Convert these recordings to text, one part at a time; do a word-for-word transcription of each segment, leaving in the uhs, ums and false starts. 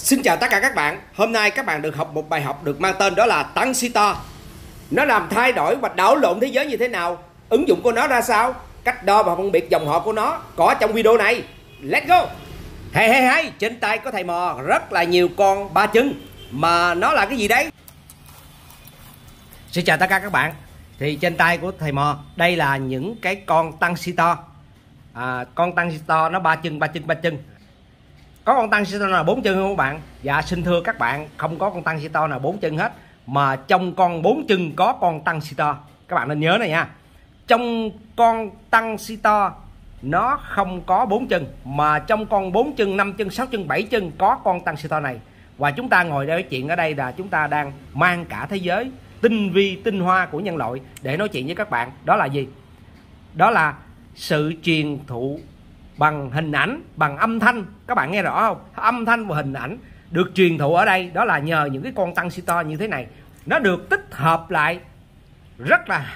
Xin chào tất cả các bạn. Hôm nay các bạn được học một bài học được mang tên đó là tăng Sita. Nó làm thay đổi và đảo lộn thế giới như thế nào, ứng dụng của nó ra sao, cách đo và phân biệt dòng họ của nó có trong video này. Let's go. Hey hey hey, trên tay có thầy Mò rất là nhiều con ba chân. Mà nó là cái gì đấy? Xin chào tất cả các bạn. Thì trên tay của thầy Mò đây là những cái con tăng Sita. à, Con tăng Sita nó ba chân ba chân ba chân. Có con tăng Sita là bốn chân không các bạn? Dạ xin thưa các bạn, không có con tăng Sita nào bốn chân hết. Mà trong con bốn chân có con tăng Sita. Các bạn nên nhớ này nha. Trong con tăng Sita nó không có bốn chân, mà trong con bốn chân, năm chân, sáu chân, bảy chân có con tăng Sita này. Và chúng ta ngồi đây nói chuyện ở đây là chúng ta đang mang cả thế giới tinh vi tinh hoa của nhân loại để nói chuyện với các bạn. Đó là gì? Đó là sự truyền thụ bằng hình ảnh, bằng âm thanh. Các bạn nghe rõ không? Âm thanh và hình ảnh được truyền thụ ở đây đó là nhờ những cái con tăng Sita như thế này. Nó được tích hợp lại rất là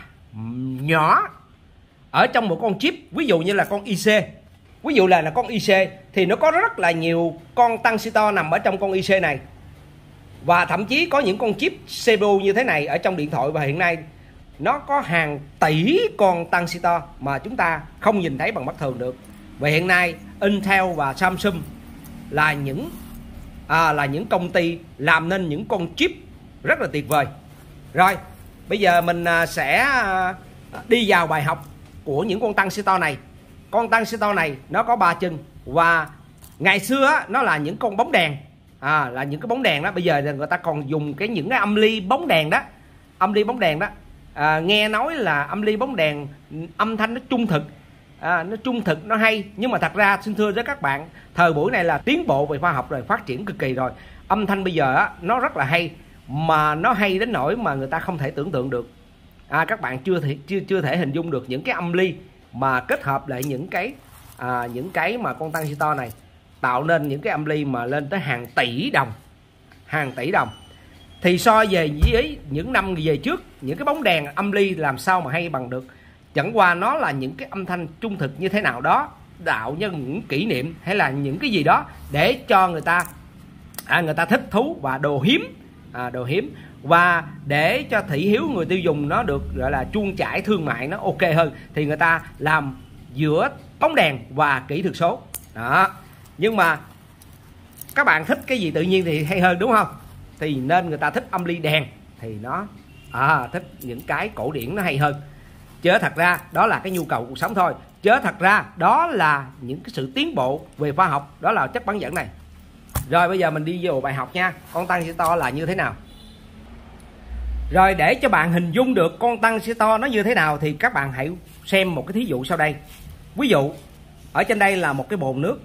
nhỏ ở trong một con chip. Ví dụ như là con i xê, ví dụ là là con i xê thì nó có rất là nhiều con tăng Sita nằm ở trong con i xê này. Và thậm chí có những con chip xê pê u như thế này ở trong điện thoại. Và hiện nay nó có hàng tỷ con tăng Sita mà chúng ta không nhìn thấy bằng mắt thường được. Và hiện nay Intel và Samsung là những à, là những công ty làm nên những con chip rất là tuyệt vời. Rồi bây giờ mình sẽ đi vào bài học của những con tăng Sita này. Con tăng Sita này nó có ba chân. Và ngày xưa nó là những con bóng đèn, à, là những cái bóng đèn đó. Bây giờ người ta còn dùng cái những cái âm ly bóng đèn đó. Âm ly bóng đèn đó à, nghe nói là âm ly bóng đèn âm thanh nó trung thực, à, nó trung thực, nó hay. Nhưng mà thật ra xin thưa với các bạn, thời buổi này là tiến bộ về khoa học rồi, phát triển cực kỳ rồi. Âm thanh bây giờ á, nó rất là hay, mà nó hay đến nỗi mà người ta không thể tưởng tượng được. à, Các bạn chưa thể chưa chưa thể hình dung được những cái âm ly mà kết hợp lại những cái à, những cái mà con tăng Sita này tạo nên những cái âm ly mà lên tới hàng tỷ đồng, hàng tỷ đồng. Thì so về với những năm về trước, những cái bóng đèn âm ly làm sao mà hay bằng được. Chẳng qua nó là những cái âm thanh trung thực như thế nào đó, đạo nhân những kỷ niệm hay là những cái gì đó để cho người ta à, người ta thích thú và đồ hiếm, à, đồ hiếm. Và để cho thị hiếu người tiêu dùng nó được gọi là chuông chải thương mại nó ok hơn, thì người ta làm giữa bóng đèn và kỹ thuật số đó. Nhưng mà các bạn thích cái gì tự nhiên thì hay hơn, đúng không? Thì nên người ta thích âm ly đèn thì nó à, thích những cái cổ điển nó hay hơn. Chứ thật ra đó là cái nhu cầu cuộc sống thôi. Chứ thật ra đó là những cái sự tiến bộ về khoa học, đó là chất bán dẫn này. Rồi bây giờ mình đi vô bài học nha. Con tăng Sita là như thế nào? Rồi để cho bạn hình dung được con tăng Sita nó như thế nào thì các bạn hãy xem một cái thí dụ sau đây. Ví dụ ở trên đây là một cái bồn nước.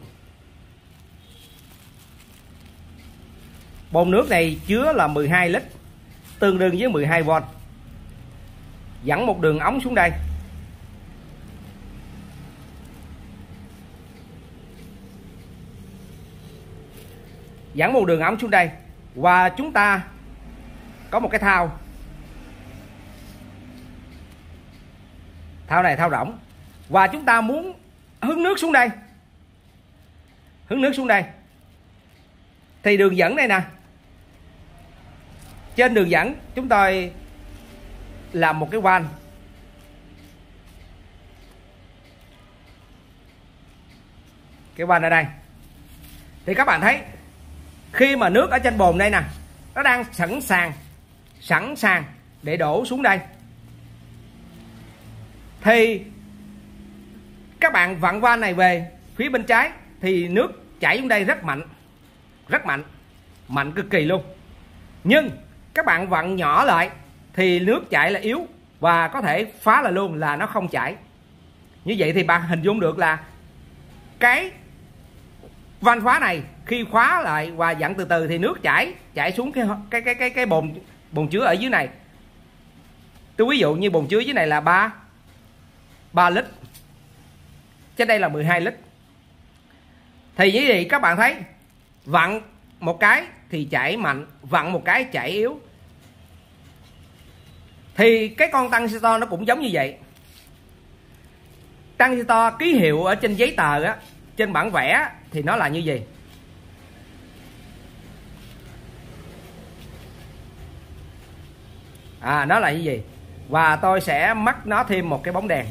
Bồn nước này chứa là mười hai lít, tương đương với mười hai vôn. Dẫn một đường ống xuống đây. Dẫn một đường ống xuống đây. Và chúng ta có một cái thao. Thao này thao rỗng. Và chúng ta muốn hứng nước xuống đây. Hứng nước xuống đây. Thì đường dẫn đây nè. Trên đường dẫn chúng tôi làm một cái van. Cái van ở đây. Thì các bạn thấy khi mà nước ở trên bồn đây nè, nó đang sẵn sàng Sẵn sàng để đổ xuống đây. Thì các bạn vặn van này về phía bên trái thì nước chảy xuống đây rất mạnh. Rất mạnh. Mạnh cực kỳ luôn. Nhưng các bạn vặn nhỏ lại thì nước chảy là yếu và có thể phá là luôn là nó không chảy. Như vậy thì bạn hình dung được là cái van khóa này khi khóa lại và dặn từ từ thì nước chảy chảy xuống cái cái cái cái cái bồn bồn chứa ở dưới này. Tôi ví dụ như bồn chứa dưới này là ba ba lít. Trên đây là mười hai lít. Thì như vậy các bạn thấy vặn một cái thì chảy mạnh, vặn một cái chảy yếu. Thì cái con tăng Sita nó cũng giống như vậy. Tăng Sita ký hiệu ở trên giấy tờ á, trên bản vẽ thì nó là như vậy. À, nó là cái gì? Và tôi sẽ mắc nó thêm một cái bóng đèn.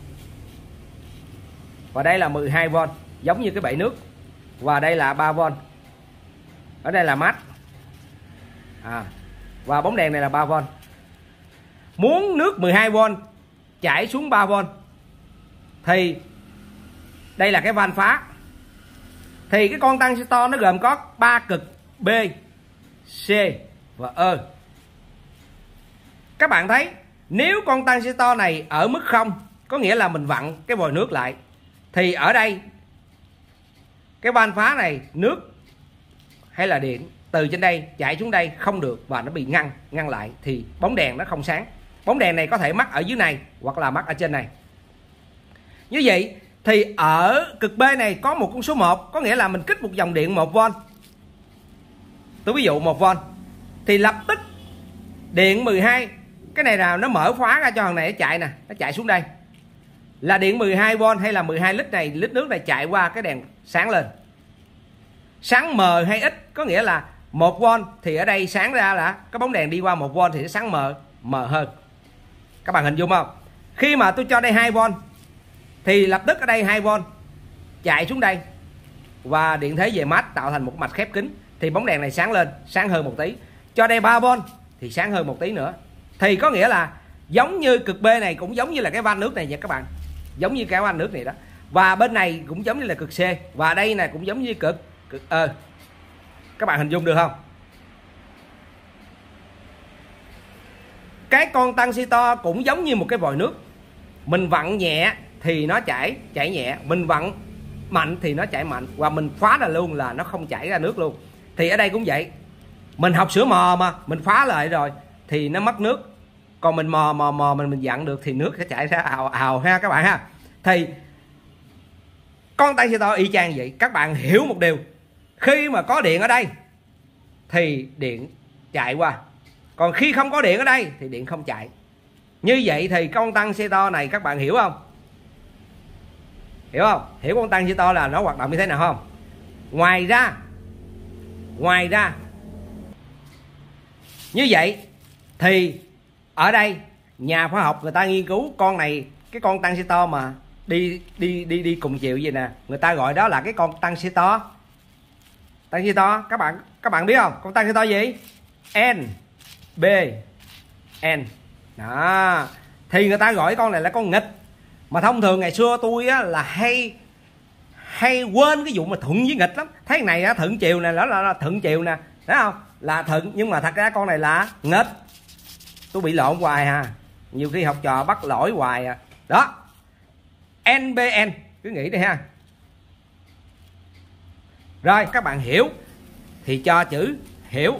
Và đây là mười hai vôn, giống như cái bể nước. Và đây là ba vôn. Ở đây là mát. À, và bóng đèn này là ba vôn. Muốn nước mười hai vôn chảy xuống ba vôn thì đây là cái van phá. Thì cái con tăng to nó gồm có ba cực B, C và E. Các bạn thấy nếu con tăng to này ở mức không, có nghĩa là mình vặn cái vòi nước lại, thì ở đây cái van phá này nước hay là điện từ trên đây chạy xuống đây không được, và nó bị ngăn ngăn lại thì bóng đèn nó không sáng. Bóng đèn này có thể mắc ở dưới này hoặc là mắc ở trên này. Như vậy thì ở cực B này có một con số một, có nghĩa là mình kích một dòng điện một vôn. Tôi ví dụ một vôn thì lập tức điện mười hai, cái này nào nó mở khóa ra cho thằng này nó chạy nè, nó chạy xuống đây. Là điện mười hai vôn hay là mười hai lít này, lít nước này chạy qua cái đèn sáng lên. Sáng mờ hay ít, có nghĩa là một vôn thì ở đây sáng ra là cái bóng đèn đi qua một vôn thì nó sáng mờ mờ hơn. Các bạn hình dung không? Khi mà tôi cho đây hai vôn thì lập tức ở đây hai vôn chạy xuống đây và điện thế về mát tạo thành một mạch khép kín, thì bóng đèn này sáng lên, sáng hơn một tí. Cho đây ba vôn thì sáng hơn một tí nữa. Thì có nghĩa là giống như cực B này cũng giống như là cái van nước này vậy các bạn. Giống như cái van nước này đó. Và bên này cũng giống như là cực C, và đây này cũng giống như cực cực E. Các bạn hình dung được không? Cái con tăng si to cũng giống như một cái vòi nước. Mình vặn nhẹ thì nó chảy chảy nhẹ, mình vặn mạnh thì nó chảy mạnh, và mình phá ra luôn là nó không chảy ra nước luôn. Thì ở đây cũng vậy. Mình học sửa mò mà, mình phá lại rồi thì nó mất nước. Còn mình mò mò mò mình mình dặn được thì nước sẽ chảy ra ào ào ha các bạn ha. Thì con tăng si to y chang vậy. Các bạn hiểu một điều, khi mà có điện ở đây thì điện chạy qua, còn khi không có điện ở đây thì điện không chạy. Như vậy thì con tăng si to này các bạn hiểu không? Hiểu không? Hiểu con tăng si to là nó hoạt động như thế nào không? Ngoài ra Ngoài ra như vậy thì ở đây nhà khoa học người ta nghiên cứu con này, cái con tăng si to mà đi đi đi đi cùng chiều vậy nè, người ta gọi đó là cái con tăng si to. Tăng si to các bạn các bạn biết không? Con tăng si to gì? N B N. Đó. Thì người ta gọi con này là con nghịch. Mà thông thường ngày xưa tôi á, là hay hay quên cái vụ mà thuận với nghịch lắm. Thấy cái này á, thuận chiều này đó là, là thuận chiều nè, thấy không? Là thuận, nhưng mà thật ra con này là nghịch. Tôi bị lộn hoài ha. Nhiều khi học trò bắt lỗi hoài à. Đó. N B N cứ nghĩ đi ha. Rồi các bạn hiểu thì cho chữ hiểu.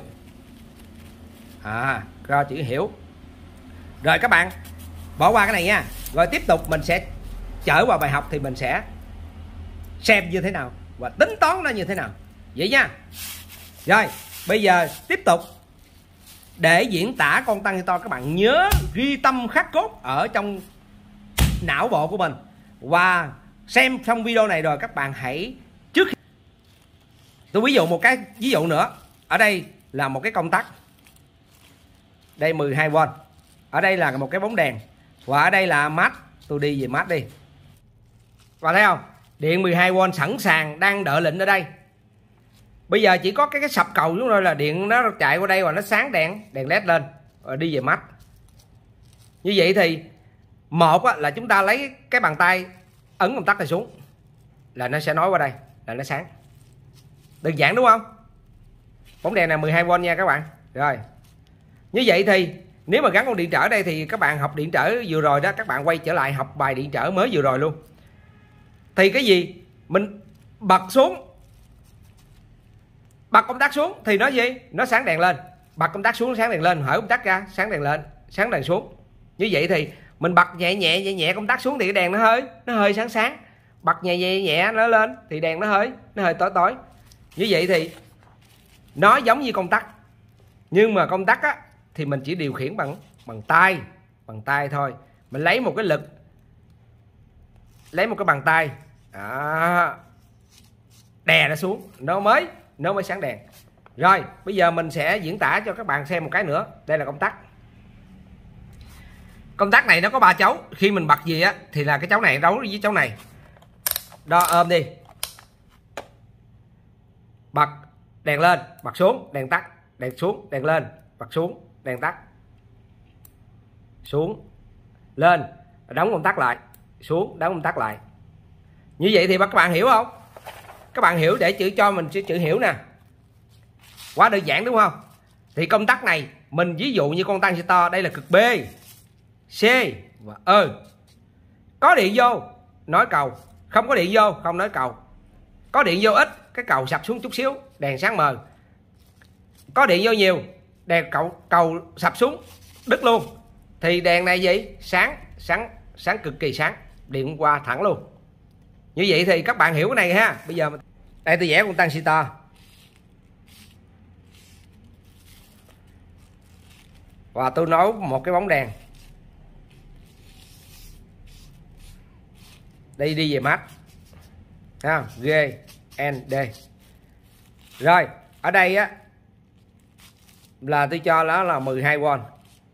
À, cho chữ hiểu. Rồi các bạn bỏ qua cái này nha. Rồi tiếp tục mình sẽ trở vào bài học thì mình sẽ xem như thế nào và tính toán nó như thế nào. Vậy nha. Rồi bây giờ tiếp tục. Để diễn tả con tăng si to các bạn nhớ ghi tâm khắc cốt ở trong não bộ của mình. Và xem xong video này rồi các bạn hãy trước khi... Tôi ví dụ một cái ví dụ nữa. Ở đây là một cái công tắc. Đây mười hai vôn. Ở đây là một cái bóng đèn. Và ở đây là mát. Tôi đi về mát đi. Và thấy không? Điện mười hai vôn sẵn sàng đang đợi lệnh ở đây. Bây giờ chỉ có cái, cái sập cầu xuống rồi là điện nó chạy qua đây và nó sáng đèn đèn led lên rồi đi về mắt. Như vậy thì một á, là chúng ta lấy cái bàn tay ấn công tắc này xuống là nó sẽ nói qua đây là nó sáng. Đơn giản đúng không? Bóng đèn này mười hai vôn nha các bạn. Rồi. Như vậy thì nếu mà gắn con điện trở đây thì các bạn học điện trở vừa rồi đó, các bạn quay trở lại học bài điện trở mới vừa rồi luôn. Thì cái gì? Mình bật xuống, bật công tắc xuống thì nó gì? Nó sáng đèn lên. Bật công tắc xuống sáng đèn lên, hở công tắc ra sáng đèn lên, sáng đèn xuống. Như vậy thì mình bật nhẹ nhẹ nhẹ nhẹ công tắc xuống thì cái đèn nó hơi nó hơi sáng sáng. Bật nhẹ nhẹ nhẹ nó lên thì đèn nó hơi nó hơi tối tối. Như vậy thì nó giống như công tắc. Nhưng mà công tắc á thì mình chỉ điều khiển bằng bằng tay, bằng tay thôi. Mình lấy một cái lực, lấy một cái bàn tay, đó, đè nó xuống, nó mới nó mới sáng đèn. Rồi bây giờ mình sẽ diễn tả cho các bạn xem một cái nữa. Đây là công tắc. Công tắc này nó có ba chấu, khi mình bật gì á thì là cái chấu này đấu với chấu này. Đo ôm đi. Bật đèn lên, bật xuống, đèn tắt, đèn xuống, đèn lên, bật xuống, đèn tắt. Xuống, lên, đóng công tắc lại, xuống, đóng công tắc lại. Như vậy thì các bạn hiểu không? Các bạn hiểu để chữ cho mình chữ, chữ hiểu nè. Quá đơn giản đúng không? Thì công tắc này mình ví dụ như con tăng to, đây là cực B, C và E. Có điện vô nói cầu, không có điện vô không nói cầu. Có điện vô ít, cái cầu sập xuống chút xíu, đèn sáng mờ. Có điện vô nhiều, đèn cầu cầu sập xuống đứt luôn. Thì đèn này gì? Sáng, sáng, sáng cực kỳ sáng, điện qua thẳng luôn. Như vậy thì các bạn hiểu cái này ha. Bây giờ đây tôi vẽ con tăng to. Và tôi nối một cái bóng đèn. Đây đi về mát. Ha, G, N, D. Rồi, ở đây á là tôi cho nó là mười hai vôn.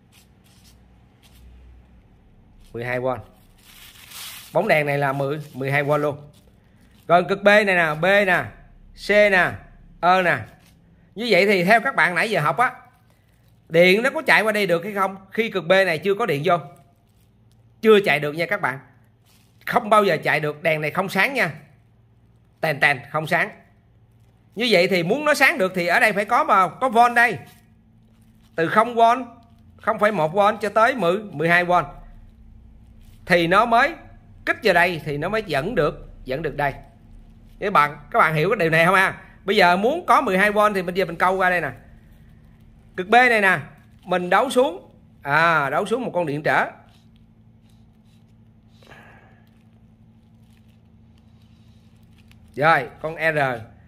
mười hai vôn. Bóng đèn này là mười, mười hai vôn luôn. Rồi cực B này nè, B nè, C nè, E nè. Như vậy thì theo các bạn nãy giờ học á, điện nó có chạy qua đây được hay không? Khi cực B này chưa có điện vô, chưa chạy được nha các bạn. Không bao giờ chạy được, đèn này không sáng nha. Tèn tèn không sáng. Như vậy thì muốn nó sáng được thì ở đây phải có mà có vôn đây. Từ không vôn, không phẩy một vôn cho tới mười, mười hai vôn. Thì nó mới kích vào đây thì nó mới dẫn được, dẫn được đây. Các bạn các bạn hiểu cái điều này không ha? Bây giờ muốn có mười hai vôn thì bây giờ mình câu ra đây nè. Cực B này nè, mình đấu xuống. À, đấu xuống một con điện trở. Rồi, con R.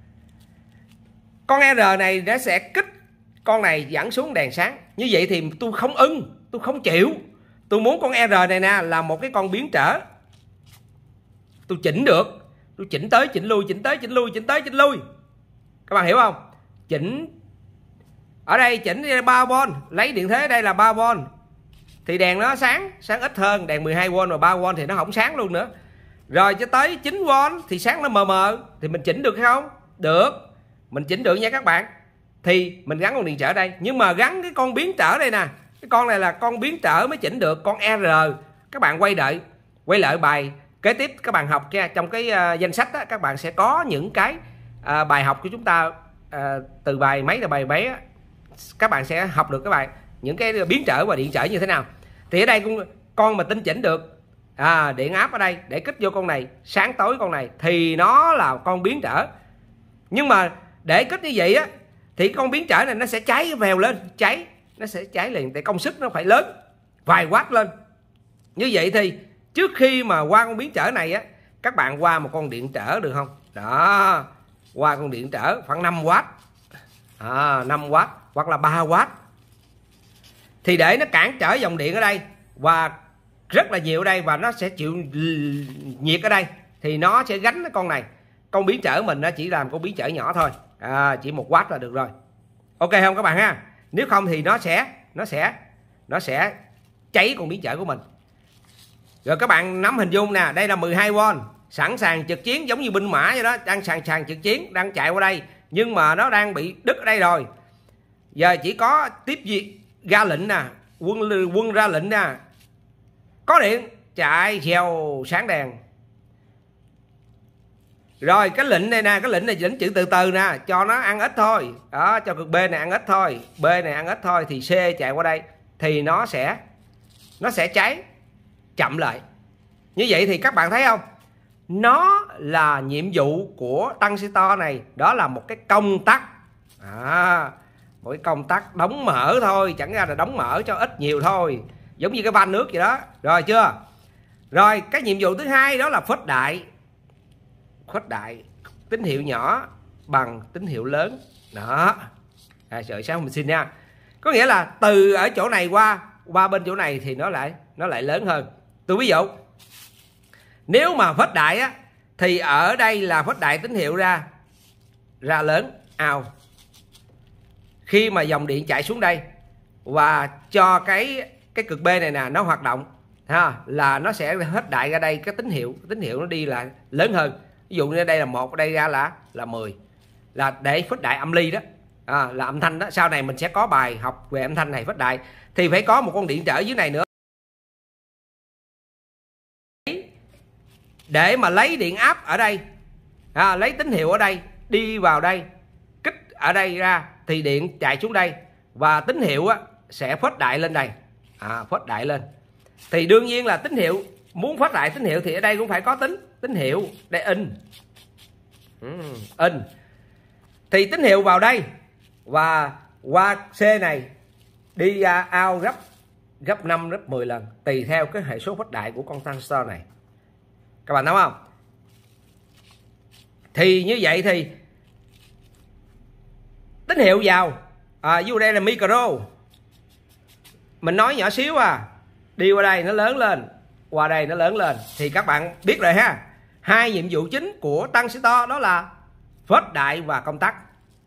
Con R này nó sẽ kích con này dẫn xuống đèn sáng. Như vậy thì tôi không ưng, tôi không chịu. Tôi muốn con R này nè là một cái con biến trở. Tôi chỉnh được. Tôi chỉnh tới, chỉnh lui, chỉnh tới, chỉnh lui, chỉnh tới, chỉnh lui. Các bạn hiểu không? Chỉnh. Ở đây chỉnh ba vôn, lấy điện thế đây là ba vôn. Thì đèn nó sáng, sáng ít hơn. Đèn mười hai vôn và ba vôn thì nó không sáng luôn nữa. Rồi cho tới chín vôn thì sáng nó mờ mờ. Thì mình chỉnh được hay không? Được. Mình chỉnh được nha các bạn. Thì mình gắn con điện trở đây. Nhưng mà gắn cái con biến trở đây nè. Cái con này là con biến trở mới chỉnh được. Con R. Các bạn quay đợi. Quay lại bài kế tiếp các bạn học nha. Trong cái uh, danh sách á, các bạn sẽ có những cái uh, bài học của chúng ta. uh, Từ bài mấy là bài mấy á, các bạn sẽ học được các bài những cái biến trở và điện trở như thế nào. Thì ở đây con, con mà tinh chỉnh được à, điện áp ở đây để kích vô con này, sáng tối con này thì nó là con biến trở. Nhưng mà để kích như vậy á thì con biến trở này nó sẽ cháy vèo lên, cháy, nó sẽ cháy liền, tại công suất nó phải lớn, vài watt lên. Như vậy thì trước khi mà qua con biến trở này á, các bạn qua một con điện trở được không? Đó, qua con điện trở khoảng năm watt, à, năm watt hoặc là ba watt. Thì để nó cản trở dòng điện ở đây và rất là nhiều ở đây và nó sẽ chịu nhiệt ở đây thì nó sẽ gánh cái con này. Con biến trở mình nó chỉ làm con biến trở nhỏ thôi, à, chỉ một watt là được rồi. Ok không các bạn ha? Nếu không thì nó sẽ nó sẽ nó sẽ cháy con biến trở của mình. Rồi các bạn nắm hình dung nè, đây là mười hai vôn, sẵn sàng trực chiến giống như binh mã vậy đó, đang sẵn sàng trực chiến, đang chạy qua đây nhưng mà nó đang bị đứt ở đây rồi. Giờ chỉ có tiếp gì ra lệnh nè, quân quân ra lệnh nè, có điện chạy xèo sáng đèn. Rồi cái lệnh này nè, cái lệnh này lệnh chữ từ từ nè, cho nó ăn ít thôi. Đó, cho cực B này ăn ít thôi, B này ăn ít thôi thì C chạy qua đây thì nó sẽ nó sẽ cháy chậm lại. Như vậy thì các bạn thấy không? Nó là nhiệm vụ của tăng xi to này, đó là một cái công tắc. À, một cái công tắc đóng mở thôi, chẳng ra là đóng mở cho ít nhiều thôi, giống như cái van nước vậy đó. Rồi chưa? Rồi cái nhiệm vụ thứ hai đó là khuếch đại. Khuếch đại tín hiệu nhỏ bằng tín hiệu lớn. Đó. À, sợi sáng mình xin nha. Có nghĩa là từ ở chỗ này qua qua bên chỗ này thì nó lại nó lại lớn hơn. Tôi ví dụ, nếu mà khuếch đại á thì ở đây là khuếch đại tín hiệu ra ra lớn out. Khi mà dòng điện chạy xuống đây và cho cái cái cực B này nè nó hoạt động ha, là nó sẽ hết đại ra đây, cái tín hiệu tín hiệu nó đi là lớn hơn. Ví dụ như đây là một, đây ra là là mười, là để khuếch đại âm ly đó, à, là âm thanh đó. Sau này mình sẽ có bài học về âm thanh này khuếch đại thì phải có một con điện trở dưới này nữa để mà lấy điện áp ở đây, à, lấy tín hiệu ở đây đi vào đây, kích ở đây ra thì điện chạy xuống đây và tín hiệu á, sẽ khuếch đại lên đây, à, khuếch đại lên. Thì đương nhiên là tín hiệu, muốn khuếch đại tín hiệu thì ở đây cũng phải có tín tín hiệu để in, uhm, in thì tín hiệu vào đây và qua C này đi ra out gấp gấp năm gấp mười lần tùy theo cái hệ số khuếch đại của con transistor này, các bạn thấy không? Thì như vậy thì tín hiệu vào, à, dù đây là micro, mình nói nhỏ xíu à, đi qua đây nó lớn lên, qua đây nó lớn lên, thì các bạn biết rồi ha. Hai nhiệm vụ chính của transistor đó là khuếch đại và công tắc.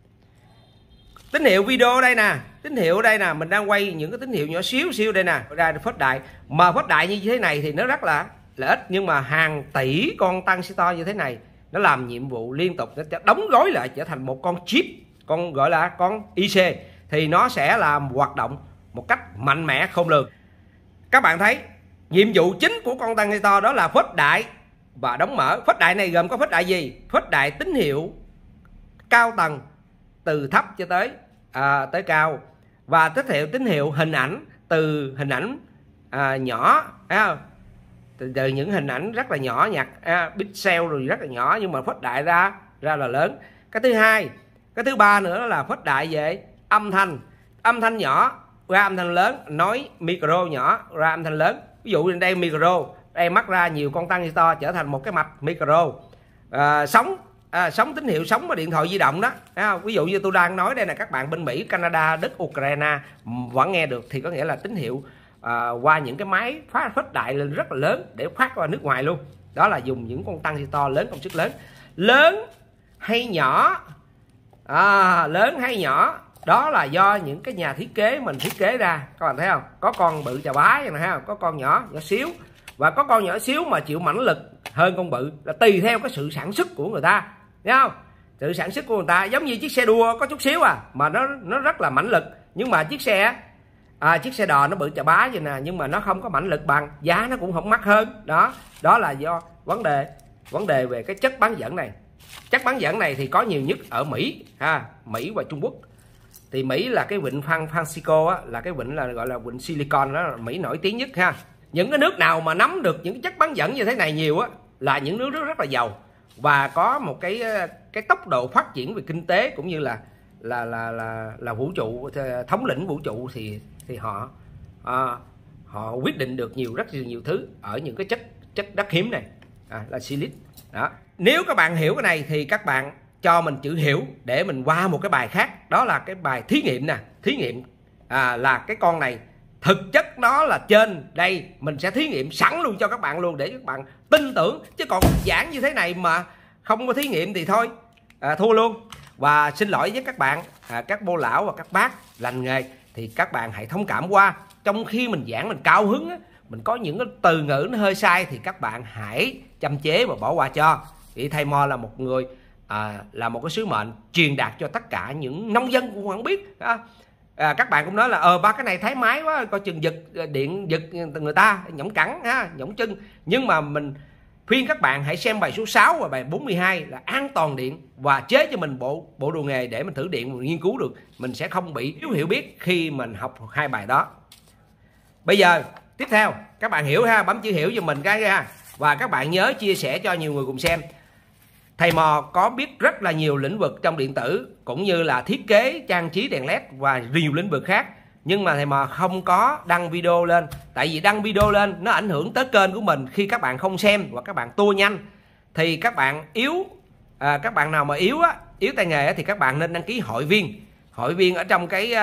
Tín hiệu video đây nè, tín hiệu ở đây nè, mình đang quay những cái tín hiệu nhỏ xíu xíu đây nè, ra khuếch đại. Mà khuếch đại như thế này thì nó rất là là ít, nhưng mà hàng tỷ con transistor như thế này nó làm nhiệm vụ liên tục, nó đóng gói lại trở thành một con chip, con gọi là con i xê, thì nó sẽ làm hoạt động một cách mạnh mẽ khôn lường. Các bạn thấy nhiệm vụ chính của con transistor đó là khuếch đại và đóng mở. Khuếch đại này gồm có khuếch đại gì? Khuếch đại tín hiệu cao tầng từ thấp cho tới à, tới cao, và tín hiệu tín hiệu hình ảnh từ hình ảnh à, nhỏ, à, từ, từ những hình ảnh rất là nhỏ nhặt, à, pixel rồi rất là nhỏ, nhưng mà khuếch đại ra ra là lớn. Cái thứ hai, cái thứ ba nữa là khuếch đại về âm thanh, âm thanh nhỏ ra âm thanh lớn, nói micro nhỏ ra âm thanh lớn. Ví dụ như đây micro, đây mắc ra nhiều con transistor trở thành một cái mạch micro. À, sóng à, sóng tín hiệu sóng mà điện thoại di động đó, à, ví dụ như tôi đang nói đây là các bạn bên Mỹ, Canada, Đức, Ukraine vẫn nghe được, thì có nghĩa là tín hiệu à, qua những cái máy phát khuếch đại lên rất là lớn để phát qua nước ngoài luôn. Đó là dùng những con transistor lớn, công suất lớn. Lớn hay nhỏ, à, lớn hay nhỏ đó là do những cái nhà thiết kế mình thiết kế ra, các bạn thấy không? Có con bự chà bá này ha, có con nhỏ nhỏ xíu, và có con nhỏ xíu mà chịu mãnh lực hơn con bự, là tùy theo cái sự sản xuất của người ta, thấy không? Sự sản xuất của người ta giống như chiếc xe đua có chút xíu à mà nó nó rất là mãnh lực, nhưng mà chiếc xe à, chiếc xe đò nó bự chà bá vậy nè, nhưng mà nó không có mãnh lực bằng, giá nó cũng không mắc hơn. Đó, đó là do vấn đề vấn đề về cái chất bán dẫn này. Chất bán dẫn này thì có nhiều nhất ở Mỹ ha, Mỹ và Trung Quốc. Thì Mỹ là cái vịnh San Francisco á, là cái vịnh là gọi là vịnh Silicon, đó là Mỹ nổi tiếng nhất ha. Những cái nước nào mà nắm được những chất bán dẫn như thế này nhiều á là những nước rất rất là giàu và có một cái cái tốc độ phát triển về kinh tế cũng như là là là là là vũ trụ, thống lĩnh vũ trụ, thì thì họ à, họ quyết định được nhiều rất nhiều, nhiều thứ ở những cái chất chất đất hiếm này, à, là silic. Đó, nếu các bạn hiểu cái này thì các bạn cho mình chữ hiểu để mình qua một cái bài khác, đó là cái bài thí nghiệm nè. Thí nghiệm à, là cái con này thực chất đó là trên đây mình sẽ thí nghiệm sẵn luôn cho các bạn luôn để các bạn tin tưởng, chứ còn giảng như thế này mà không có thí nghiệm thì thôi, à, thua luôn. Và xin lỗi với các bạn, à, các bô lão và các bác lành nghề, thì các bạn hãy thông cảm qua. Trong khi mình giảng mình cao hứng á, mình có những cái từ ngữ nó hơi sai thì các bạn hãy châm chế và bỏ qua cho. Thì thầy Mo là một người à, là một cái sứ mệnh truyền đạt cho tất cả những nông dân cũng không biết. À, à, các bạn cũng nói là ờ ba cái này thái mái quá, coi chừng giật điện giật người ta nhõng cẳng ha, nhõng chân. Nhưng mà mình khuyên các bạn hãy xem bài số sáu và bài bốn mươi hai là an toàn điện, và chế cho mình bộ bộ đồ nghề để mình thử điện, mình nghiên cứu được, mình sẽ không bị thiếu hiểu biết khi mình học hai bài đó. Bây giờ tiếp theo các bạn hiểu ha, bấm chữ hiểu giùm mình cái ha, và các bạn nhớ chia sẻ cho nhiều người cùng xem. Thầy Mò có biết rất là nhiều lĩnh vực trong điện tử cũng như là thiết kế trang trí đèn led và nhiều lĩnh vực khác, nhưng mà thầy Mò không có đăng video lên, tại vì đăng video lên nó ảnh hưởng tới kênh của mình. Khi các bạn không xem và các bạn tua nhanh thì các bạn yếu, à, các bạn nào mà yếu á, yếu tay nghề á, thì các bạn nên đăng ký hội viên. Hội viên ở trong cái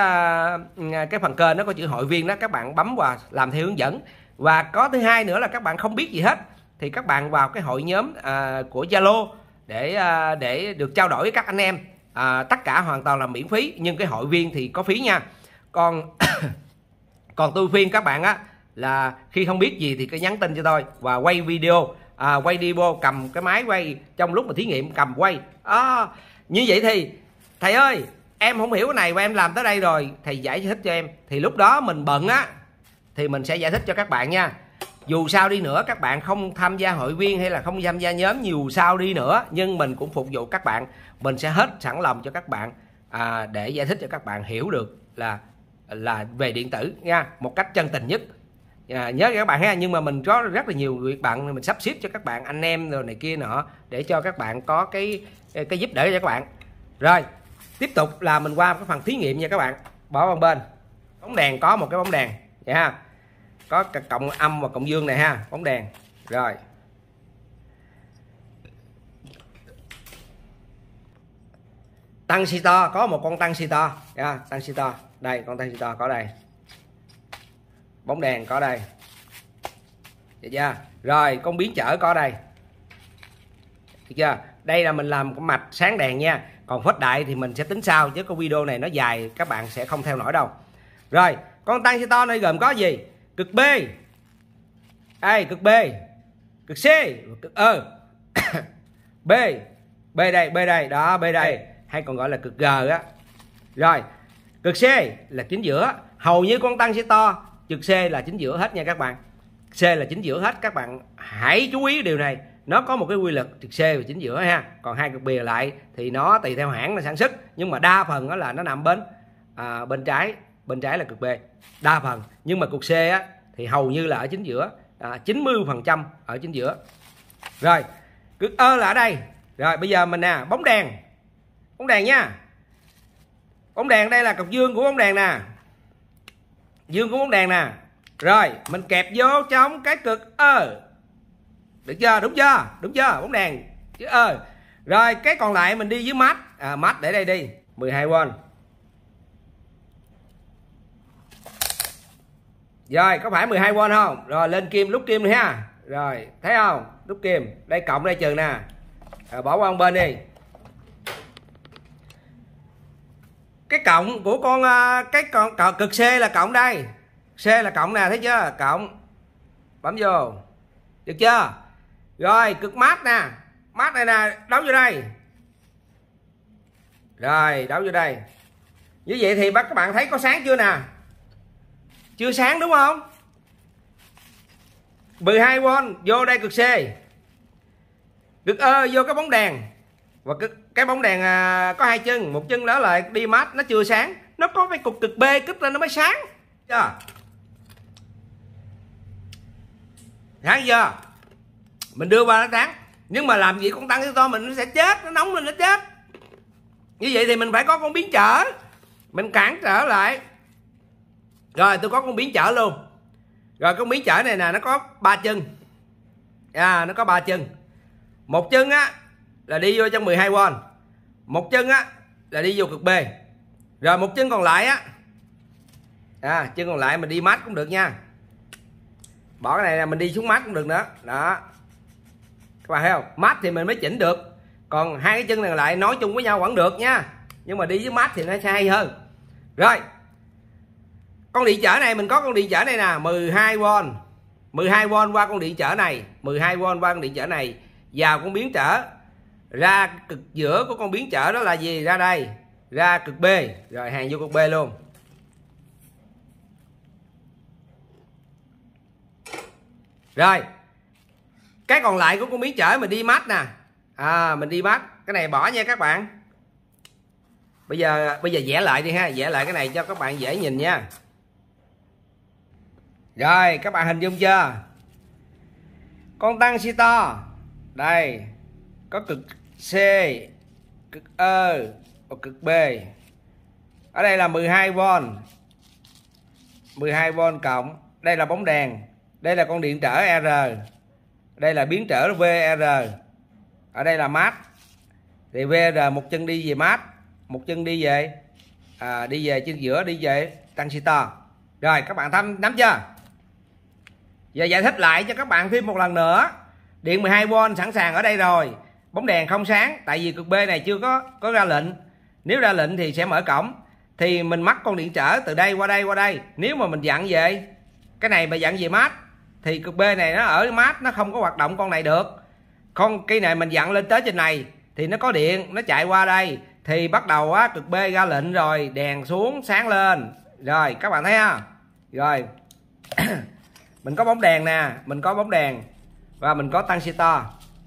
cái phần kênh nó có chữ hội viên đó, các bạn bấm vào làm theo hướng dẫn. Và có thứ hai nữa là các bạn không biết gì hết thì các bạn vào cái hội nhóm à, của Zalo để à, để được trao đổi với các anh em, à, tất cả hoàn toàn là miễn phí, nhưng cái hội viên thì có phí nha. Còn Còn tôi khuyên các bạn á là khi không biết gì thì cứ nhắn tin cho tôi và quay video, à, quay video, cầm cái máy quay trong lúc mà thí nghiệm cầm quay. À, như vậy thì thầy ơi em không hiểu cái này và em làm tới đây rồi, thầy giải thích cho em. Thì lúc đó mình bận á thì mình sẽ giải thích cho các bạn nha. Dù sao đi nữa các bạn không tham gia hội viên hay là không tham gia nhóm, dù sao đi nữa nhưng mình cũng phục vụ các bạn, mình sẽ hết sẵn lòng cho các bạn, à, để giải thích cho các bạn hiểu được là là về điện tử nha, một cách chân tình nhất. À, nhớ các bạn ha. Nhưng mà mình có rất là nhiều việc bạn, mình sắp xếp cho các bạn anh em rồi này kia nọ để cho các bạn có cái cái giúp đỡ cho các bạn. Rồi tiếp tục là mình qua cái phần thí nghiệm nha các bạn. Bỏ vào bên bóng đèn, có một cái bóng đèn nha, có cộng âm và cộng dương này ha, bóng đèn. Rồi tăng si to, có một con tăng si to nha, tăng si to đây, con tăng si to có đây, bóng đèn có đây, được chưa? Rồi con biến chở có đây, được chưa? Đây là mình làm cái mạch sáng đèn nha, còn phết đại thì mình sẽ tính sau chứ cái video này nó dài các bạn sẽ không theo nổi đâu. Rồi con tăng si to này gồm có gì? Cực B, đây cực B, cực C, cực E, B, B đây, B đây, đó B đây, hay còn gọi là cực G á. Rồi cực C là chính giữa, hầu như con tăng si to cực C là chính giữa hết nha các bạn. C là chính giữa hết, các bạn hãy chú ý điều này, nó có một cái quy luật cực C và chính giữa ha. Còn hai cực bìa lại thì nó tùy theo hãng nó sản xuất, nhưng mà đa phần đó là nó nằm bên à, bên trái, bên trái là cực B đa phần, nhưng mà cực C á thì hầu như là ở chính giữa, à, chín mươi phần trăm ở chính giữa. Rồi cực E là ở đây. Rồi bây giờ mình nè, bóng đèn, bóng đèn nha, bóng đèn đây là cực dương của bóng đèn nè, dương của bóng đèn nè. Rồi mình kẹp vô trong cái cực E, được chưa? Đúng chưa? Đúng chưa? Bóng đèn chữ E. Rồi cái còn lại mình đi với mát, à, mát để đây đi, mười hai vôn. Rồi có phải mười hai vôn không? Rồi lên kim, nút kim này ha. Rồi thấy không? Nút kim, đây cộng đây trừ nè. Rồi bỏ qua một bên đi. Cái cộng của con cái con cực C là cộng đây. C là cộng nè, thấy chưa? Cộng. Bấm vô. Được chưa? Rồi cực mát nè, mát này nè, đấu vô đây. Rồi đấu vô đây. Như vậy thì các bạn thấy có sáng chưa nè? Chưa sáng đúng không? mười hai vôn vô đây cực C, cực E vô cái bóng đèn, và cực, cái bóng đèn à, có hai chân, một chân đó lại đi mát, nó chưa sáng, nó có cái cục cực B kích lên nó mới sáng. Chưa? Sáng chưa? Mình đưa qua nó sáng, nhưng mà làm gì con tăng si to mình nó sẽ chết, nó nóng lên nó chết. Như vậy thì mình phải có con biến trở, mình cản trở lại. Rồi tôi có con biến trở luôn. Rồi con biến trở này nè, nó có ba chân, à, nó có ba chân. Một chân á là đi vô trong mười hai vôn, một chân á là đi vô cực B, rồi một chân còn lại á, à, chân còn lại mình đi mát cũng được nha. Bỏ cái này là mình đi xuống mát cũng được nữa đó, các bạn thấy không? Mát thì mình mới chỉnh được, còn hai cái chân này lại nói chung với nhau vẫn được nha, nhưng mà đi với mát thì nó sẽ hay hơn. Rồi con điện trở này mình có con điện trở này nè, mười hai vôn, mười hai vôn qua con điện trở này, mười hai vôn qua con điện trở này vào con biến trở, ra cực giữa của con biến trở đó là gì? Ra đây, ra cực B, rồi hàng vô cực B luôn. Rồi cái còn lại của con biến trở mình đi mát nè, à, mình đi mát, cái này bỏ nha các bạn. Bây giờ bây giờ vẽ lại đi ha, vẽ lại cái này cho các bạn dễ nhìn nha. Rồi các bạn hình dung chưa? Con tăng si to đây có cực C, cực E và cực B. Ở đây là mười hai vôn, mười hai vôn cộng, đây là bóng đèn, đây là con điện trở R, đây là biến trở vê rờ, ở đây là mát. Thì vê rờ một chân đi về mát, một chân đi về à, đi về chân giữa, đi về tăng si to. Rồi các bạn thăm nắm chưa? Giờ giải thích lại cho các bạn thêm một lần nữa. Điện mười hai vôn sẵn sàng ở đây rồi, bóng đèn không sáng tại vì cực B này chưa có có ra lệnh. Nếu ra lệnh thì sẽ mở cổng. thì mình mắc con điện trở từ đây qua đây qua đây. Nếu mà mình dặn về cái này mà dặn về mát thì cực B này nó ở mát, nó không có hoạt động con này được. Con cây này mình dặn lên tới trên này thì nó có điện, nó chạy qua đây thì bắt đầu á cực B ra lệnh rồi, đèn xuống sáng lên. Rồi các bạn thấy ha. Rồi mình có bóng đèn nè, mình có bóng đèn và mình có tăng to.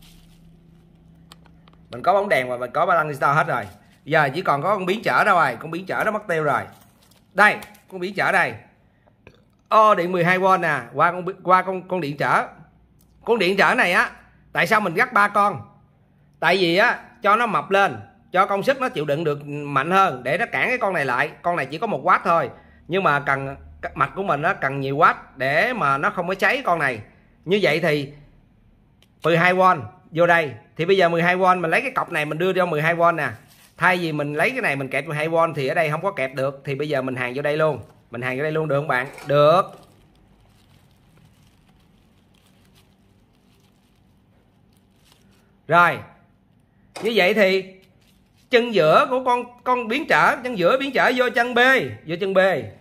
Mình có bóng đèn và mình có ba tăng to hết rồi. Giờ chỉ còn có con biến trở đâu rồi, con biến trở nó mất tiêu rồi. Đây, con biến trở đây. Ô điện mười hai vôn nè, qua con qua con con điện trở. Con điện trở này á, tại sao mình gắt ba con? Tại vì á cho nó mập lên, cho công suất nó chịu đựng được mạnh hơn để nó cản cái con này lại. Con này chỉ có một oát thôi, nhưng mà cần mặt của mình nó cần nhiều watt để mà nó không có cháy con này. Như vậy thì mười hai vôn vô đây thì bây giờ mười hai vôn mình lấy cái cọc này mình đưa cho mười hai vôn nè. Thay vì mình lấy cái này mình kẹp mười hai vôn thì ở đây không có kẹp được, thì bây giờ mình hàng vô đây luôn. Mình hàng vô đây luôn được không bạn? Được. Rồi. Như vậy thì chân giữa của con con biến trở, chân giữa biến trở vô chân B, vô chân B.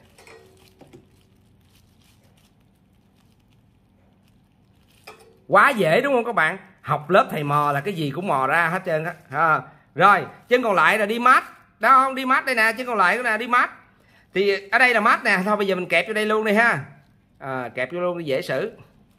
Quá dễ đúng không các bạn? Học lớp thầy mò là cái gì cũng mò ra hết trơn á. À, rồi, chân còn lại là đi mát. Đó không? Đi mát đây nè, chân còn lại cái nè đi mát. Thì ở đây là mát nè, thôi bây giờ mình kẹp vô đây luôn đi ha. À, kẹp vô luôn đi dễ xử.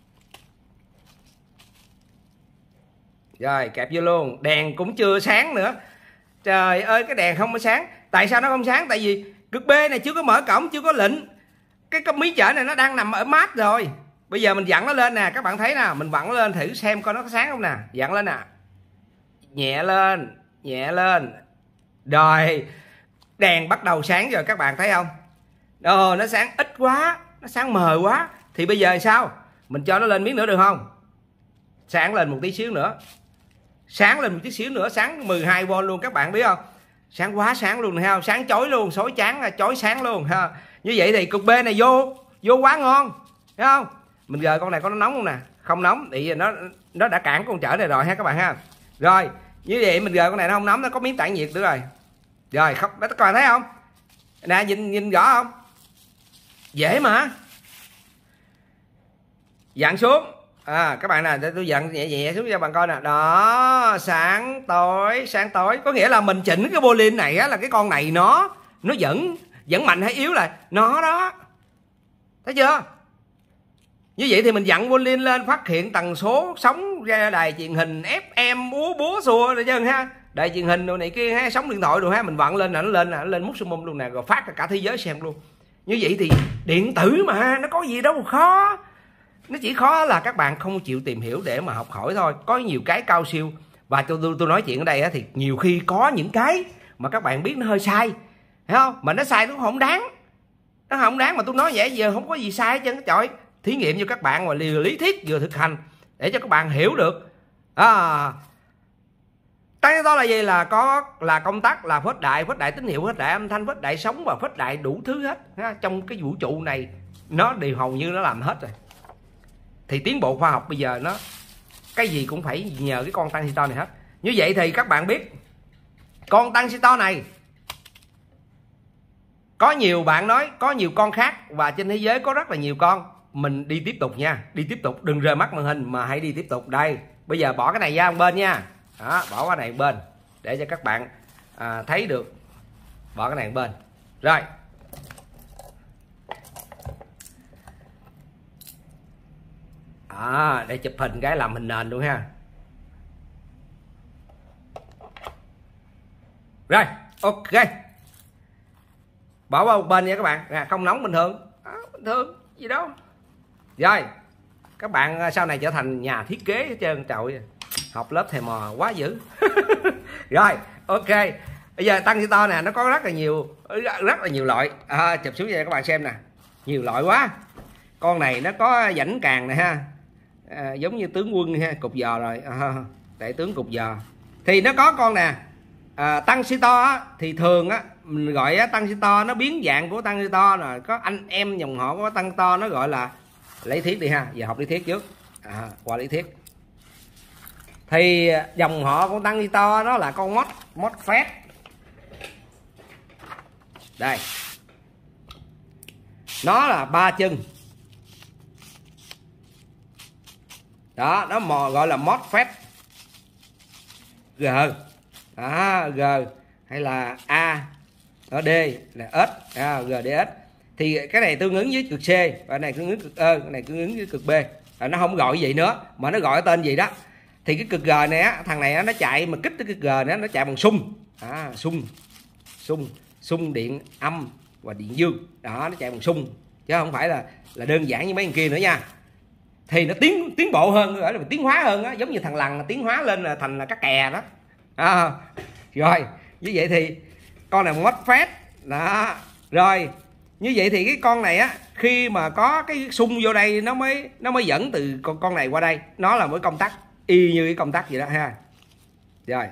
Rồi, kẹp vô luôn. Đèn cũng chưa sáng nữa. Trời ơi, cái đèn không có sáng. Tại sao nó không sáng? Tại vì cực B này chưa có mở cổng, chưa có lệnh. Cái cái mí chở này nó đang nằm ở mát rồi. Bây giờ mình vặn nó lên nè, các bạn thấy nè, mình vặn nó lên thử xem coi nó có sáng không nè. Vặn lên nè. Nhẹ lên, nhẹ lên. Rồi, đèn bắt đầu sáng rồi các bạn thấy không? Ồ, nó sáng ít quá, nó sáng mờ quá. Thì bây giờ sao? Mình cho nó lên miếng nữa được không? Sáng lên một tí xíu nữa. Sáng lên một tí xíu nữa, sáng mười hai vôn luôn các bạn biết không? Sáng quá sáng luôn thấy không? Sáng chói luôn, xối chán chói sáng luôn ha. Như vậy thì cực B này vô, vô quá ngon. Thấy không? Mình gờ con này có nó nóng không nè? Không nóng thì nó nó đã cản con chở này rồi ha các bạn ha. Rồi, như vậy mình gờ con này nó không nóng, nó có miếng tản nhiệt nữa rồi. Rồi, không đó các bạn thấy không? Nè nhìn nhìn rõ không? Dễ mà. Dặn xuống. À các bạn nè, tôi dặn nhẹ nhẹ xuống cho bạn coi nè. Đó, sáng tối, sáng tối. Có nghĩa là mình chỉnh cái boolean này á, là cái con này nó nó vẫn vẫn mạnh hay yếu là nó đó. Thấy chưa? Như vậy thì mình dặn boolean lên phát hiện tần số sóng ra đài truyền hình ép em búa búa xùa rồi chứ ha. Đài truyền hình đồ này kia ha, sóng điện thoại đồ ha, mình vặn lên là nó lên nè, nó lên maximum luôn nè, rồi phát cho cả thế giới xem luôn. Như vậy thì điện tử mà, nó có gì đâu khó. Nó chỉ khó là các bạn không chịu tìm hiểu để mà học hỏi thôi. Có nhiều cái cao siêu. Và tôi tôi, tôi nói chuyện ở đây á, thì nhiều khi có những cái mà các bạn biết nó hơi sai, thấy không? Mà nó sai nó không đáng. Nó không đáng mà tôi nói vậy giờ không có gì sai hết trơn. Trời, thí nghiệm cho các bạn mà vừa lý thuyết vừa thực hành để cho các bạn hiểu được. À, tăng đó là gì? Là có là công tắc, là phết đại, phết đại tín hiệu, phết đại âm thanh, phết đại sóng và phết đại đủ thứ hết ha. Trong cái vũ trụ này nó đều hầu như nó làm hết rồi. Thì tiến bộ khoa học bây giờ nó cái gì cũng phải nhờ cái con transistor này hết. Như vậy thì các bạn biết con transistor này có nhiều bạn nói có nhiều con khác, và trên thế giới có rất là nhiều con. Mình đi tiếp tục nha, đi tiếp tục, đừng rời mắt màn hình mà hãy đi tiếp tục. Đây, bây giờ bỏ cái này ra một bên nha. Đó, bỏ cái này một bên để cho các bạn à, thấy được. Bỏ cái này một bên. Rồi. À, để chụp hình cái làm hình nền luôn ha. Rồi, ok. Bỏ qua một bên nha các bạn. À, không nóng bình thường. À, bình thường gì đâu. Rồi, các bạn sau này trở thành nhà thiết kế hết trơn. Trời, học lớp thầy mò quá dữ. Rồi, ok. Bây giờ transistor nè, nó có rất là nhiều rất là nhiều loại. À, chụp xuống cho các bạn xem nè. Nhiều loại quá. Con này nó có rãnh càng này ha. À, giống như tướng quân ha, cục giò rồi. À, đại tướng cục giò. Thì nó có con nè. À, transistor á, thì thường á mình gọi á, transistor nó biến dạng của transistor rồi. Có anh em dòng họ của transistor nó gọi là lý thuyết đi ha. Giờ học lý thuyết trước. À, qua lý thuyết. Thì dòng họ của transistor nó là con mốt MOSFET. Đây, nó là ba chân đó, nó mò gọi là MOSFET G đó, G hay là A, đó, D là S, à, G D S. Thì cái này tương ứng với cực C, và cái này tương ứng cực E, cái này tương ứng với cực B. À, nó không gọi vậy nữa mà nó gọi tên gì đó. Thì cái cực G này á, thằng này á, nó chạy mà kích cái cực G này nó chạy bằng xung, à, xung xung xung điện âm và điện dương đó, nó chạy bằng xung chứ không phải là là đơn giản như mấy thằng kia nữa nha. Thì nó tiến tiến bộ hơn, gọi là tiến hóa hơn á, giống như thằng lằn tiến hóa lên là thành là cá kè đó. À, rồi như vậy thì con này MOSFET đó. Rồi như vậy thì cái con này á, khi mà có cái xung vô đây nó mới nó mới dẫn từ con con này qua đây, nó là một công tắc y như cái công tắc vậy đó ha. Rồi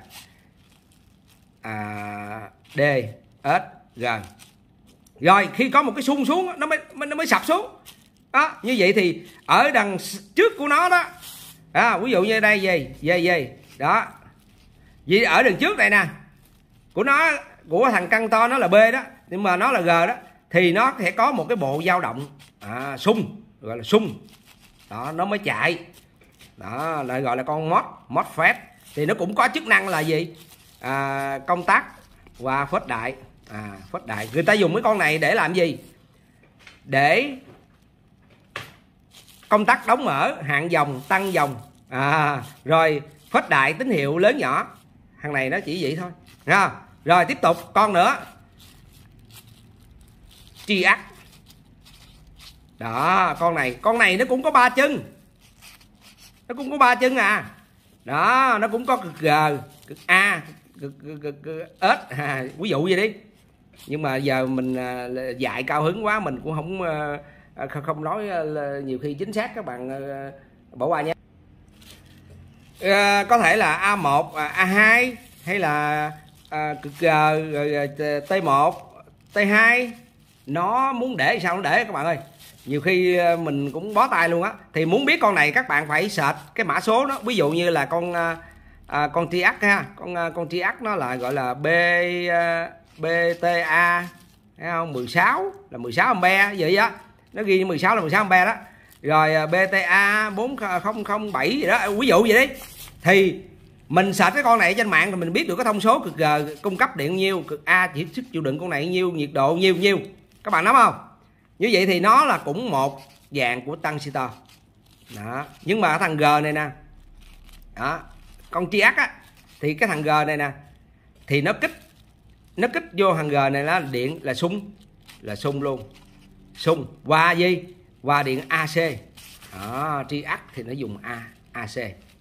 à, D S G. Rồi khi có một cái xung xuống nó mới nó mới sập xuống đó. Như vậy thì ở đằng trước của nó đó, à, ví dụ như đây gì gì gì đó, vì ở đằng trước này nè của nó, của thằng căn to nó là B đó, nhưng mà nó là G đó, thì nó sẽ có một cái bộ dao động, à, xung, gọi là xung đó, nó mới chạy đó, lại gọi là con MOS MOSFET. Thì nó cũng có chức năng là gì, à, công tắc và phết đại, à, phết đại. Người ta dùng cái con này để làm gì, để công tắc đóng mở, hạn dòng, tăng dòng, à, rồi phết đại tín hiệu lớn nhỏ. Thằng này nó chỉ vậy thôi nha. Rồi tiếp tục con nữa, triac đó, con này con này nó cũng có ba chân, nó cũng có ba chân à đó, nó cũng có cực G, cực A, cực, cực, cực, cực S, à, ví dụ vậy đi. Nhưng mà giờ mình dạy cao hứng quá, mình cũng không không nói nhiều khi chính xác, các bạn bỏ qua nha. À, có thể là A một, A hai hay là à, cực G, rồi T một, T hai, nó muốn để sao nó để các bạn ơi. Nhiều khi mình cũng bó tay luôn á. Thì muốn biết con này các bạn phải search cái mã số đó. Ví dụ như là con à, con triac ha, con con triac nó là gọi là B B T A, thấy không, mười sáu là mười sáu ampere vậy á, nó ghi mười sáu là mười sáu ampere đó. Rồi B T A bốn không không bảy gì đó, ví dụ vậy đi. Thì mình search cái con này trên mạng thì mình biết được cái thông số cực G cung cấp điện nhiêu, cực A chỉ sức chịu đựng con này nhiêu, nhiệt độ nhiêu nhiêu, các bạn nắm không? Như vậy thì nó là cũng một dạng của transistor đó. Nhưng mà thằng G này nè đó, con triac á, thì cái thằng G này nè thì nó kích nó kích vô thằng G này là điện là xung, là xung luôn, xung qua gì, qua điện A C đó. Triac thì nó dùng A AC,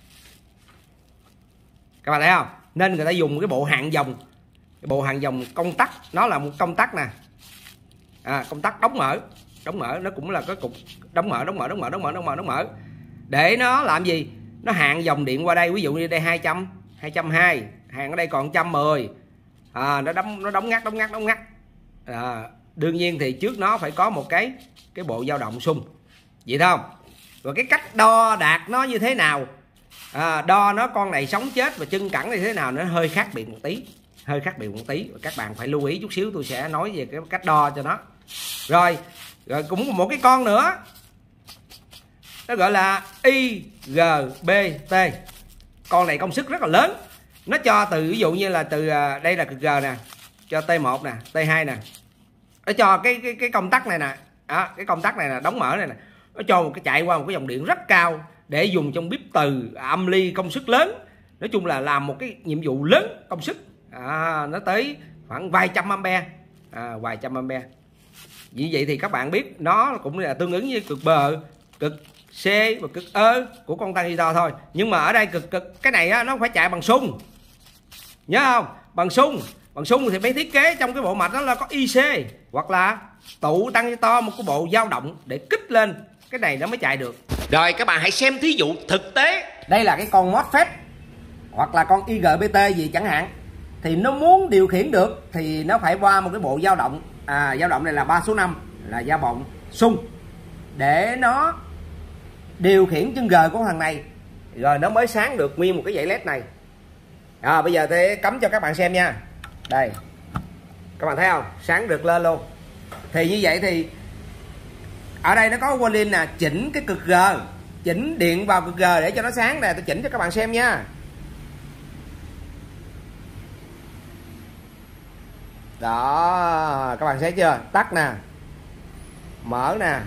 các bạn thấy không? Nên người ta dùng cái bộ hạn dòng, cái bộ hạn dòng công tắc, nó là một công tắc nè, à, công tắc đóng mở, đóng mở nó cũng là cái cục đóng mở, đóng mở, đóng mở, đóng mở, đóng mở, đóng mở, để nó làm gì, nó hạn dòng điện qua đây. Ví dụ như đây hai trăm, hai trăm hai, hạn ở đây còn một trăm mười, à, nó đóng nó đóng ngắt, đóng ngắt, đóng ngắt. À, đương nhiên thì trước nó phải có một cái cái bộ dao động xung, vậy không? Rồi cái cách đo đạt nó như thế nào, à, đo nó con này sống chết và chân cẳng như thế nào, nó hơi khác biệt một tí, hơi khác biệt một tí. Các bạn phải lưu ý chút xíu, tôi sẽ nói về cái cách đo cho nó. Rồi, rồi cũng một cái con nữa, nó gọi là I G B T. Con này công suất rất là lớn, nó cho từ ví dụ như là từ đây là cực G nè, cho T một nè, T hai nè, nó cho cái cái cái công tắc này nè, đó, cái công tắc này là đóng mở này nè, nó cho một cái chạy qua một cái dòng điện rất cao để dùng trong bếp từ, âm ly, công suất lớn. Nói chung là làm một cái nhiệm vụ lớn công suất, à, nó tới khoảng vài trăm ampere, à, vài trăm ampere. Vì vậy thì các bạn biết nó cũng là tương ứng với cực B, cực C và cực E của con transistor thôi. Nhưng mà ở đây cực cực cái này á, nó phải chạy bằng xung, nhớ không? Bằng xung, bằng xung thì phải thiết kế trong cái bộ mạch đó là có I C hoặc là tụ transistor, một cái bộ dao động để kích lên cái này nó mới chạy được. Rồi các bạn hãy xem thí dụ thực tế. Đây là cái con MOSFET hoặc là con I G B T gì chẳng hạn, thì nó muốn điều khiển được thì nó phải qua một cái bộ dao động, à, dao động này là ba số năm, là dao động xung, để nó điều khiển chân G của thằng này, rồi nó mới sáng được nguyên một cái dãy led này. À, bây giờ tôi cắm cho các bạn xem nha. Đây, Các bạn thấy không, sáng rực lên luôn. Thì như vậy thì ở đây nó có warning nè, chỉnh cái cực G, chỉnh điện vào cực G để cho nó sáng nè. Tôi chỉnh cho các bạn xem nha. Đó, các bạn thấy chưa, tắt nè, mở nè,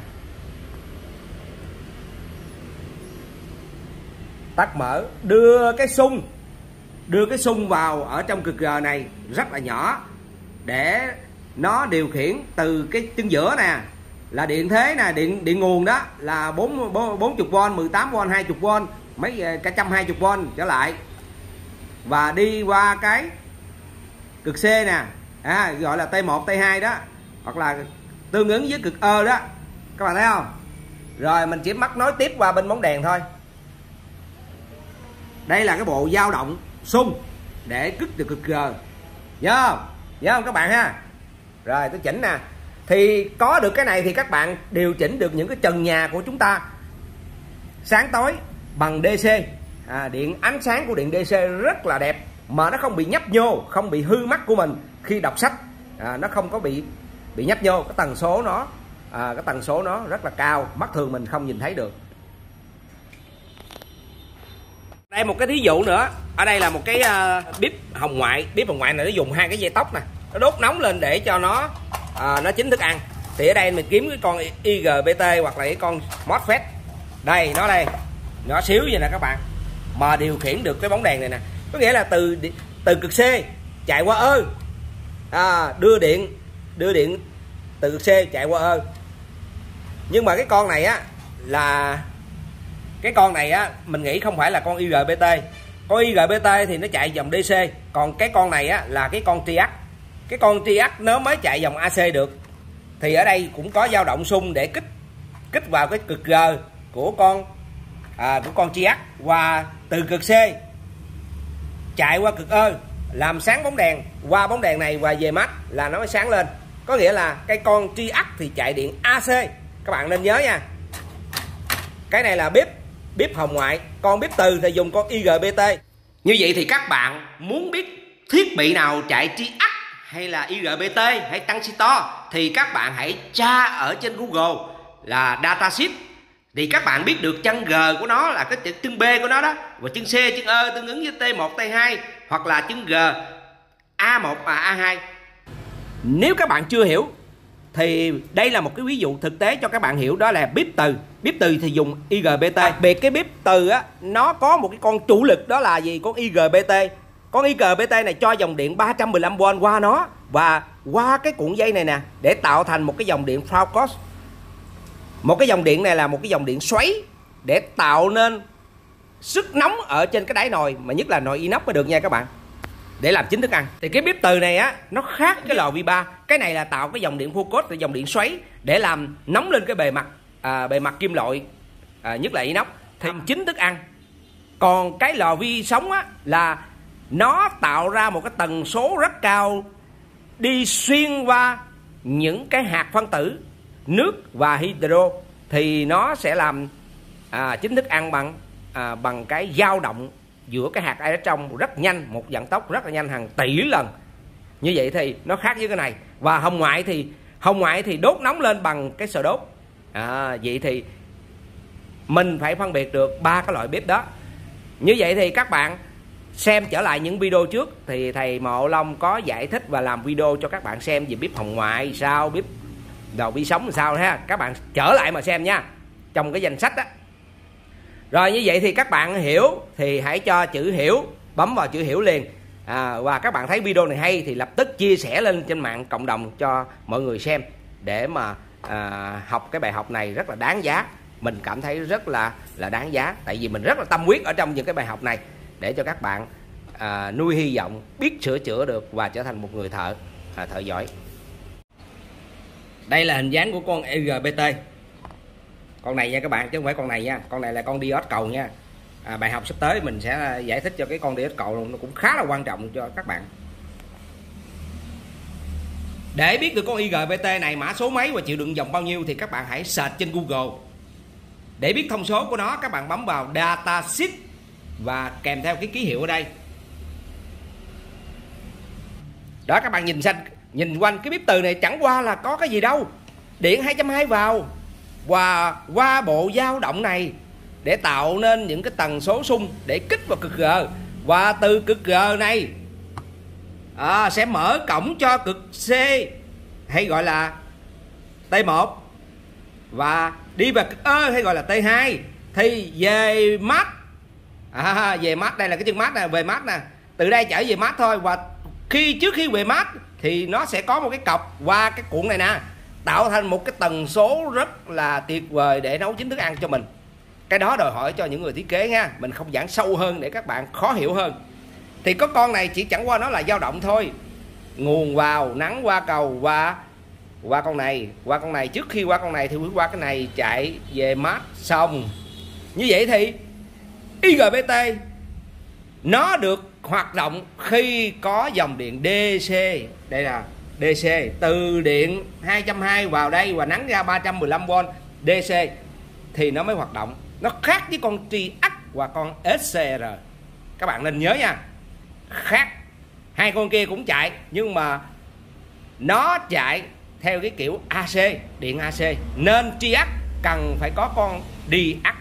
tắt mở, đưa cái xung đưa cái xung vào ở trong cực G này rất là nhỏ để nó điều khiển từ cái chân giữa nè là điện thế nè, điện điện nguồn đó là bốn bốn chục vôn, mười tám vôn, hai mươi vôn, mấy cả trăm hai mươi vôn trở lại, và đi qua cái cực C nè, à, gọi là T một T hai đó, hoặc là tương ứng với cực E đó, các bạn thấy không. Rồi mình chỉ mắc nối tiếp qua bên bóng đèn thôi. Đây là cái bộ dao động xung để kích được cực G, nhớ không, nhớ không các bạn ha. Rồi tôi chỉnh nè, thì có được cái này thì các bạn điều chỉnh được những cái trần nhà của chúng ta sáng tối bằng đê xê, à, điện ánh sáng của điện đê xê rất là đẹp, mà nó không bị nhấp nhô, không bị hư mắt của mình khi đọc sách, à, nó không có bị bị nhấp nhô. Cái tần số nó à, cái tần số nó rất là cao, mắt thường mình không nhìn thấy được. Đây một cái thí dụ nữa, ở đây là một cái uh, bếp hồng ngoại. Bếp hồng ngoại này nó dùng hai cái dây tóc nè, nó đốt nóng lên để cho nó uh, nó chín thức ăn. Thì ở đây mình kiếm cái con i giê bê tê hoặc là cái con MOSFET, đây nó đây, nhỏ xíu vậy nè các bạn, mà điều khiển được cái bóng đèn này nè. Có nghĩa là từ từ cực C chạy qua E, à, đưa điện đưa điện từ cực C chạy qua E. Nhưng mà cái con này á là cái con này á mình nghĩ không phải là con i giê bê tê. Con i giê bê tê thì nó chạy dòng đê xê, còn cái con này á là cái con triac. Cái con triac nó mới chạy dòng a xê được. Thì ở đây cũng có dao động xung để kích kích vào cái cực G của con à, của con triac, và từ cực C chạy qua cực E làm sáng bóng đèn, qua bóng đèn này và về mắt là nó mới sáng lên. Có nghĩa là cái con triac thì chạy điện a xê, các bạn nên nhớ nha. Cái này là bếp bếp hồng ngoại, còn bếp từ thì dùng con i giê bê tê. Như vậy thì các bạn muốn biết thiết bị nào chạy triac hay là i giê bê tê hay transistor thì các bạn hãy tra ở trên Google là datasheet, thì các bạn biết được chân G của nó là cái chân B của nó đó, và chân C, chân E tương ứng với T một T hai, hoặc là chân G A một và A hai. Nếu các bạn chưa hiểu thì đây là một cái ví dụ thực tế cho các bạn hiểu, đó là bếp từ. Bếp từ thì dùng i giê bê tê. Đặc biệt cái bếp từ á, nó có một cái con chủ lực, đó là gì? Con i giê bê tê. Con i giê bê tê này cho dòng điện ba trăm mười lăm vôn qua nó và qua cái cuộn dây này nè để tạo thành một cái dòng điện Faucus. Một cái dòng điện này là một cái dòng điện xoáy để tạo nên sức nóng ở trên cái đáy nồi, mà nhất là nồi inox mới được nha các bạn, để làm chín thức ăn. Thì cái bếp từ này á nó khác cái lò vi ba. Cái này là tạo cái dòng điện Faucus, là dòng điện xoáy để làm nóng lên cái bề mặt à, bề mặt kim loại, à, nhất là inox, thêm chín thức ăn. Còn cái lò vi sóng á là nó tạo ra một cái tần số rất cao, đi xuyên qua những cái hạt phân tử nước và hydro, thì nó sẽ làm à, chín thức ăn bằng à, bằng cái dao động giữa cái hạt ở trong rất nhanh, một vận tốc rất là nhanh, hàng tỷ lần. Như vậy thì nó khác với cái này. Và hồng ngoại thì hồng ngoại thì đốt nóng lên bằng cái sờ đốt. À, vậy thì mình phải phân biệt được ba cái loại bếp đó. Như vậy thì các bạn xem trở lại những video trước thì thầy Mộ Long có giải thích và làm video cho các bạn xem về bếp hồng ngoại sao, bếp đầu vi sóng sao ha. Các bạn trở lại mà xem nha, trong cái danh sách đó. Rồi như vậy thì các bạn hiểu thì hãy cho chữ hiểu, bấm vào chữ hiểu liền. À, và các bạn thấy video này hay thì lập tức chia sẻ lên trên mạng cộng đồng cho mọi người xem, để mà à, học cái bài học này rất là đáng giá. Mình cảm thấy rất là là đáng giá, tại vì mình rất là tâm huyết ở trong những cái bài học này để cho các bạn à, nuôi hy vọng biết sửa chữa được và trở thành một người thợ à, thợ giỏi. Đây là hình dáng của con i giê bê tê, con này nha các bạn, chứ không phải con này nha. Con này là con diode cầu nha. À, bài học sắp tới mình sẽ giải thích cho cái con diode cầu, nó cũng khá là quan trọng cho các bạn. Để biết được con i giê bê tê này mã số mấy và chịu đựng dòng bao nhiêu thì các bạn hãy search trên Google. Để biết thông số của nó, các bạn bấm vào datasheet và kèm theo cái ký hiệu ở đây. Đó, các bạn nhìn xanh Nhìn quanh cái bếp từ này chẳng qua là có cái gì đâu, điện hai trăm hai mươi vào và qua bộ dao động này để tạo nên những cái tần số xung để kích vào cực G, và từ cực G này à, sẽ mở cổng cho cực C hay gọi là T một và đi vào cực E hay gọi là T hai. Thì về mát à, về mát đây là cái chân mát nè, về mát nè, từ đây trở về mát thôi. Và khi trước khi về mát thì nó sẽ có một cái cọc qua cái cuộn này nè, tạo thành một cái tần số rất là tuyệt vời để nấu chín thức ăn cho mình. Cái đó đòi hỏi cho những người thiết kế nha, mình không giảng sâu hơn để các bạn khó hiểu hơn. Thì có con này chỉ chẳng qua nó là dao động thôi, nguồn vào nắng qua cầu và qua con này, qua con này, trước khi qua con này thì qua cái này chạy về mát xong. Như vậy thì i giê bê tê nó được hoạt động khi có dòng điện đê xê, đây là đê xê, từ điện hai trăm hai mươi vào đây và nắng ra ba trăm mười lăm vôn đê xê thì nó mới hoạt động. Nó khác với con tri ắc và con ét xê rờ, các bạn nên nhớ nha, khác. Hai con kia cũng chạy nhưng mà nó chạy theo cái kiểu a xê, điện a xê, nên tri ắc cần phải có con đi ắc.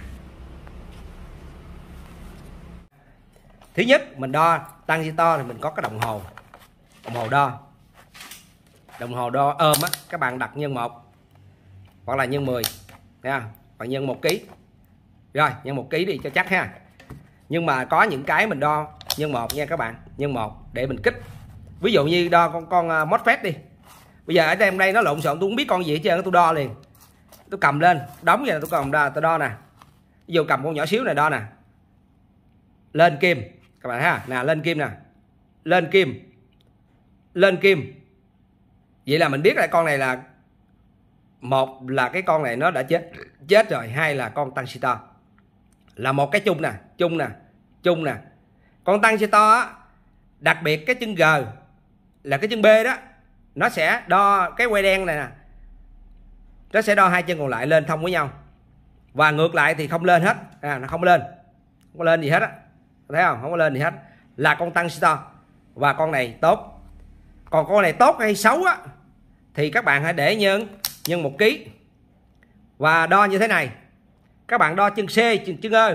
Thứ nhất mình đo tăng si to thì mình có cái đồng hồ, đồng hồ đo, đồng hồ đo ôm á, các bạn đặt nhân một hoặc là nhân mười nha, hoặc nhân một ký. Rồi nhân một ký đi cho chắc ha. Nhưng mà có những cái mình đo nhân một nha các bạn, nhân một để mình kích. Ví dụ như đo con con uh, MOSFET đi. Bây giờ ở đây đây nó lộn xộn, tôi không biết con gì hết trơn, tôi đo liền. Tôi cầm lên, đóng vậy là tôi cầm đo, tôi đo nè. Ví dụ cầm con nhỏ xíu này đo nè. Lên kim, các bạn ha, nè lên kim nè. Lên kim. Lên kim. Vậy là mình biết là con này là, một là cái con này nó đã chết chết rồi, hai là con tăng si to. Là một cái chung nè, chung nè, chung nè. Con tăng si to á, đặc biệt cái chân G là cái chân B đó, nó sẽ đo cái que đen này nè, nó sẽ đo hai chân còn lại lên thông với nhau, và ngược lại thì không lên hết, à, nó không lên, không có lên gì hết á, thấy không, không có lên gì hết, là con tăng si to. Và con này tốt. Còn con này tốt hay xấu á thì các bạn hãy để nhân nhân một ký và đo như thế này. Các bạn đo chân C, chân, chân E,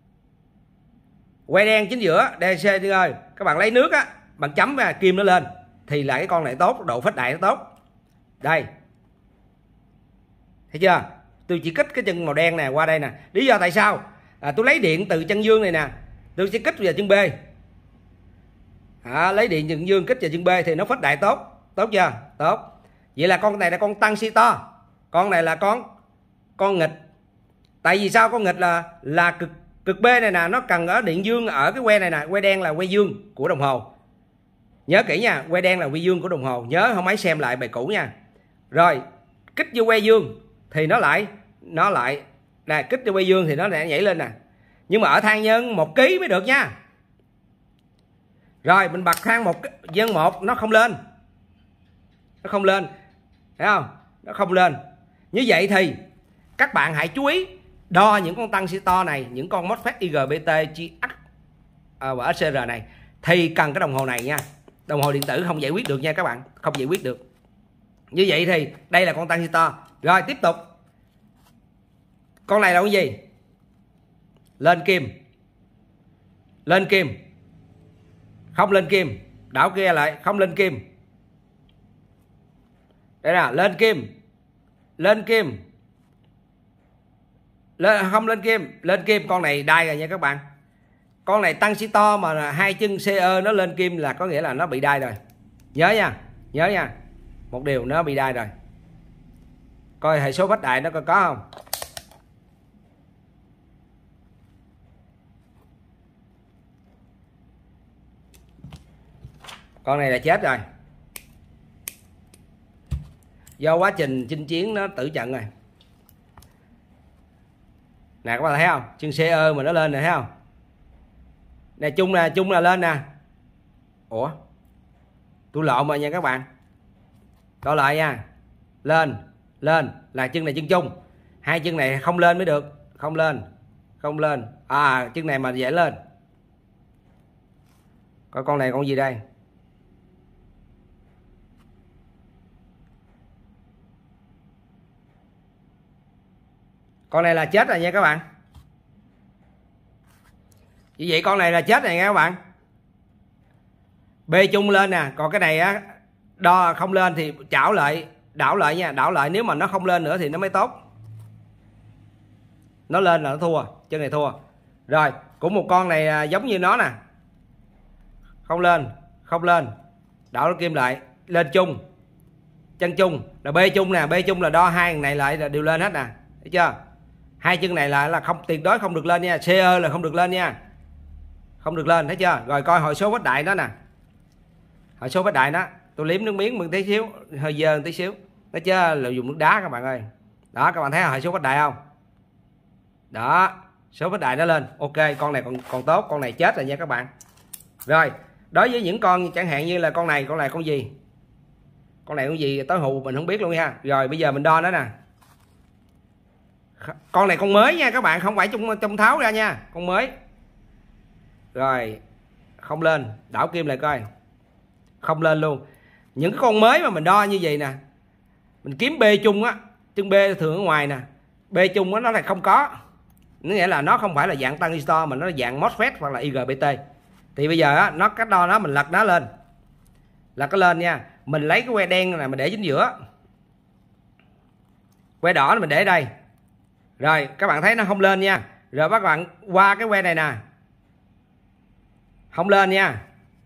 que đen chính giữa, đê xê chân E, các bạn lấy nước á, bạn chấm và kim nó lên thì là cái con này tốt, độ phách đại nó tốt. Đây, thấy chưa, tôi chỉ kích cái chân màu đen này qua đây nè. Lý do tại sao à, tôi lấy điện từ chân dương này nè, tôi sẽ kích vào chân B à, lấy điện chân dương kích vào chân B thì nó phách đại tốt, tốt chưa, tốt. Vậy là con này là con tăng si to, con này là con con nghịch. Tại vì sao con nghịch là là cực cực B này nè, nó cần ở điện dương ở cái que này nè, que đen là que dương của đồng hồ. Nhớ kỹ nha, que đen là que dương của đồng hồ, nhớ không ấy xem lại bài cũ nha. Rồi kích vô que dương thì nó lại nó lại nè, kích vô que dương thì nó lại nhảy lên nè. Nhưng mà ở thang nhân một ký mới được nha. Rồi mình bật thang một nhân một nó không lên, nó không lên, thấy không, nó không lên. Như vậy thì các bạn hãy chú ý đo những con tăng si to này, những con MOSFET i giê bê tê, tri ắc và ét xê rờ này thì cần cái đồng hồ này nha. Đồng hồ điện tử không giải quyết được nha các bạn, không giải quyết được. Như vậy thì đây là con tăng si to. Rồi tiếp tục, con này là con gì? Lên kim, lên kim, không lên kim, đảo kia lại, không lên kim. Đây nè, lên kim, lên kim, lên, không lên kim, lên kim. Con này đai rồi nha các bạn. Con này tăng si to mà hai chân xê e nó lên kim là có nghĩa là nó bị đai rồi. Nhớ nha, nhớ nha, một điều nó bị đai rồi. Coi hệ số phách đại nó có, có không. Con này là chết rồi, do quá trình chinh chiến nó tử trận rồi nè, các bạn thấy không, chân xê e mà nó lên này thấy không nè, chung nè, chung là lên nè. Ủa tôi lộn rồi nha các bạn, đo lại nha, lên lên là chân này chân chung, hai chân này không lên mới được, không lên, không lên, à chân này mà dễ lên. Coi con này con gì đây, Con này là chết rồi nha các bạn. Như vậy con này là chết này nha các bạn. B chung lên nè, còn cái này á đo không lên thì chảo lại, đảo lại nha, đảo lại, nếu mà nó không lên nữa thì nó mới tốt. Nó lên là nó thua, chân này thua. Rồi, cũng một con này giống như nó nè. Không lên, không lên. Đảo kim lại, lên chung. Chân chung là B chung nè, B chung là đo hai này lại là đều lên hết nè. Thấy chưa? Hai chân này lại là không, tuyệt đối không được lên nha, C E là không được lên nha. Không được lên, thấy chưa? Rồi coi hồi số bất đại đó nè. Hồi số bất đại đó, tôi liếm nước miếng một tí xíu, hơi dơ một tí xíu. Thấy chưa? Là dùng nước đá các bạn ơi. Đó, các bạn thấy hồi số bất đại không? Đó, số bất đại nó lên. Ok, con này còn còn tốt, con này chết rồi nha các bạn. Rồi, đối với những con chẳng hạn như là con này, con này con gì? Con này con gì tối hù mình không biết luôn nha. Rồi bây giờ mình đo nó nè. Con này con mới nha các bạn, không phải trong trong tháo ra nha, con mới. Rồi, không lên, đảo kim lại coi. Không lên luôn. Những cái con mới mà mình đo như vậy nè, mình kiếm B chung á, chân B thường ở ngoài nè, B chung á nó là không có. Nó nghĩa là nó không phải là dạng transistor mà nó là dạng MOSFET hoặc là I G B T. Thì bây giờ á, nó cách đo nó mình lật nó lên. Lật nó lên nha. Mình lấy cái que đen này mình để chính giữa. Que đỏ mình để đây. Rồi các bạn thấy nó không lên nha. Rồi các bạn qua cái que này nè. Không lên nha.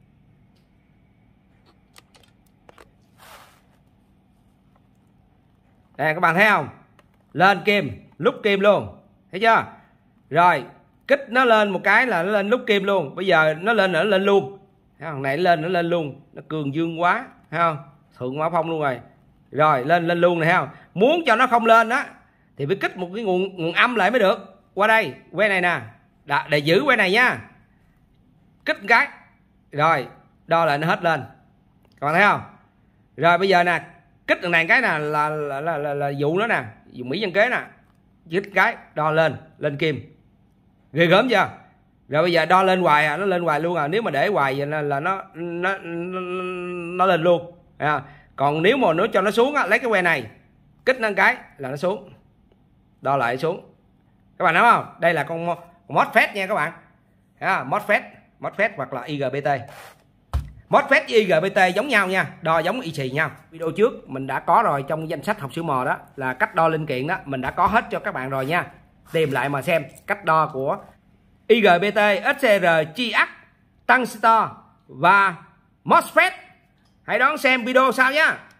Đây các bạn thấy không? Lên kim, lúc kim luôn. Thấy chưa? Rồi kích nó lên một cái là nó lên lúc kim luôn. Bây giờ nó lên nữa, nó lên luôn. Thằng này lên nó lên luôn. Nó cường dương quá, thấy không? Thượng mã phong luôn rồi. Rồi lên lên luôn này, thấy không? Muốn cho nó không lên đó thì phải kích một cái nguồn nguồn âm lại mới được. Qua đây, que này nè. Đã, để giữ que này nha. Kích một cái. Rồi, đo lại nó hết lên. Các bạn thấy không? Rồi bây giờ nè, kích thằng này cái nè là là là, là, là, là dụ nó nè, dùng mỹ nhân kế nè. Kích cái, đo lên, lên kim. Ghê gớm chưa? Rồi bây giờ đo lên hoài à, nó lên hoài luôn à. Nếu mà để hoài vậy là, là nó, nó nó nó lên luôn à. Còn nếu mà nó cho nó xuống á, lấy cái que này kích nó cái là nó xuống, đo lại xuống. Các bạn thấy không? Đây là con MOSFET nha các bạn à, MOSFET MOSFET hoặc là I G B T. MOSFET với I G B T giống nhau nha, đo giống y xì nhau. Video trước mình đã có rồi, trong danh sách học sửa mò đó là cách đo linh kiện đó, mình đã có hết cho các bạn rồi nha. Tìm lại mà xem cách đo của I G B T, S C R, Chiac, Tungstor và MOSFET. Hãy đón xem video sau nha.